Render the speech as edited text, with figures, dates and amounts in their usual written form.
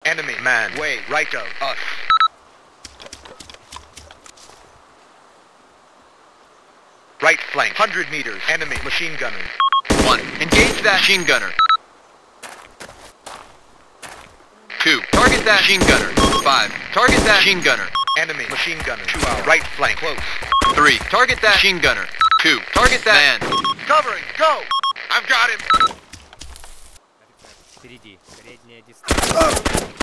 Enemy man way right of us. Right flank, 100 meters. Enemy machine gunner. 1. Engage that machine gunner. 2. Target that machine gunner. 5. Target that machine gunner. Enemy machine gunner. 2 hours. Right flank, close. 3. Target that machine gunner. 2. Target that man. Covering, go! I've got him! Впереди. Средняя дистанция.